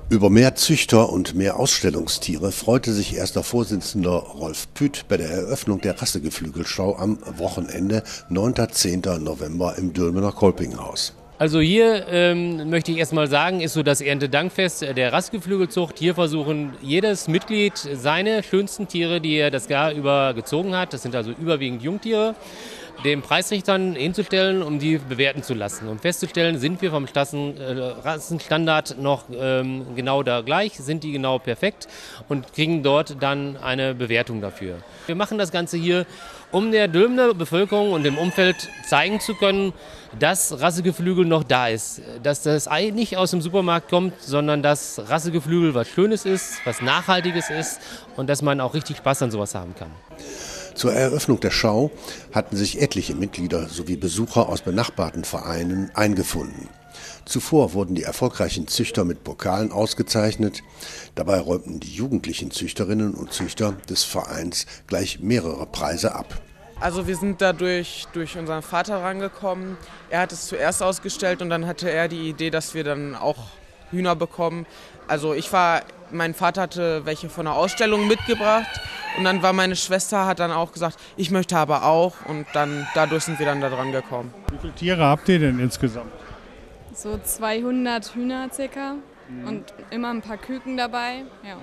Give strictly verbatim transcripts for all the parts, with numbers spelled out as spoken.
Über mehr Züchter und mehr Ausstellungstiere freute sich erster Vorsitzender Rolf Püth bei der Eröffnung der Rassegeflügelschau am Wochenende neunten zehnten November im Dülmener Kolpinghaus. Also hier ähm, möchte ich erstmal sagen, ist so das Erntedankfest der Rassegeflügelzucht. Hier versuchen jedes Mitglied seine schönsten Tiere, die er das Jahr über gezogen hat, das sind also überwiegend Jungtiere, den Preisrichtern hinzustellen, um die bewerten zu lassen. Um festzustellen, sind wir vom Stassen, äh, Rassenstandard noch ähm, genau da gleich, sind die genau perfekt und kriegen dort dann eine Bewertung dafür. Wir machen das Ganze hier, um der Dülmener Bevölkerung und dem Umfeld zeigen zu können, dass Rassegeflügel noch da ist. Dass das Ei nicht aus dem Supermarkt kommt, sondern dass Rassegeflügel was Schönes ist, was Nachhaltiges ist und dass man auch richtig Spaß an sowas haben kann. Zur Eröffnung der Schau hatten sich etliche Mitglieder sowie Besucher aus benachbarten Vereinen eingefunden. Zuvor wurden die erfolgreichen Züchter mit Pokalen ausgezeichnet. Dabei räumten die jugendlichen Züchterinnen und Züchter des Vereins gleich mehrere Preise ab. Also wir sind dadurch durch unseren Vater rangekommen. Er hat es zuerst ausgestellt und dann hatte er die Idee, dass wir dann auch Hühner bekommen. Also ich war, mein Vater hatte welche von der Ausstellung mitgebracht und dann war meine Schwester, hat dann auch gesagt, ich möchte aber auch, und dann dadurch sind wir dann da dran gekommen. Wie viele Tiere habt ihr denn insgesamt? So zweihundert Hühner circa mhm. und immer ein paar Küken dabei. Ja.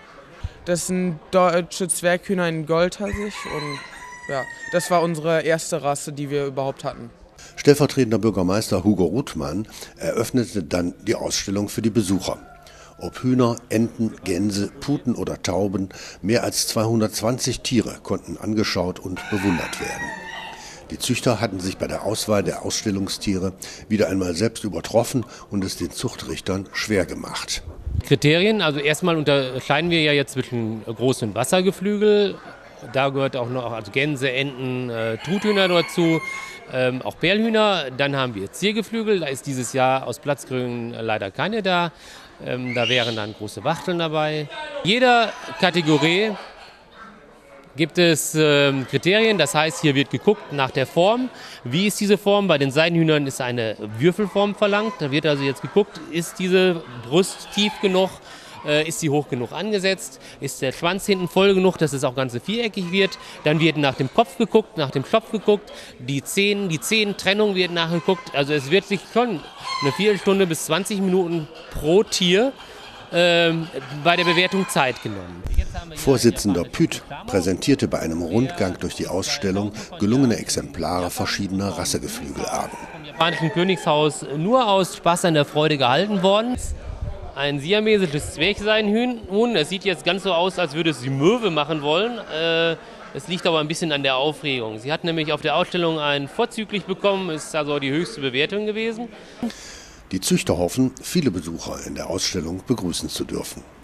Das sind deutsche Zwerghühner in Goldhassig und ja, das war unsere erste Rasse, die wir überhaupt hatten. Stellvertretender Bürgermeister Hugo Ruthmann eröffnete dann die Ausstellung für die Besucher. Ob Hühner, Enten, Gänse, Puten oder Tauben, mehr als zweihundertzwanzig Tiere konnten angeschaut und bewundert werden. Die Züchter hatten sich bei der Auswahl der Ausstellungstiere wieder einmal selbst übertroffen und es den Zuchtrichtern schwer gemacht. Kriterien, also erstmal unterscheiden wir ja jetzt zwischen großen Wassergeflügel. Da gehört auch noch also Gänse, Enten, äh, Truthühner dazu, ähm, auch Perlhühner. Dann haben wir Ziergeflügel, da ist dieses Jahr aus Platzgründen leider keine da. Ähm, da wären dann große Wachteln dabei. Jeder Kategorie gibt es ähm, Kriterien, das heißt, hier wird geguckt nach der Form. Wie ist diese Form? Bei den Seidenhühnern ist eine Würfelform verlangt. Da wird also jetzt geguckt, ist diese Brust tief genug? Ist sie hoch genug angesetzt? Ist der Schwanz hinten voll genug, dass es auch ganz viereckig wird? Dann wird nach dem Kopf geguckt, nach dem Schopf geguckt, die Zehen, die Zehentrennung wird nachgeguckt. Also es wird sich schon eine Viertelstunde bis zwanzig Minuten pro Tier ähm, bei der Bewertung Zeit genommen. Vorsitzender Püth präsentierte bei einem Rundgang durch die Ausstellung gelungene Exemplare verschiedener Rassegeflügelarten. Vom japanischen Königshaus nur aus Spaß an der Freude gehalten worden. Ein siamesisches Zwerchseidenhuhn. Es sieht jetzt ganz so aus, als würde es die Möwe machen wollen. Es liegt aber ein bisschen an der Aufregung. Sie hat nämlich auf der Ausstellung einen vorzüglich bekommen, ist also die höchste Bewertung gewesen. Die Züchter hoffen, viele Besucher in der Ausstellung begrüßen zu dürfen.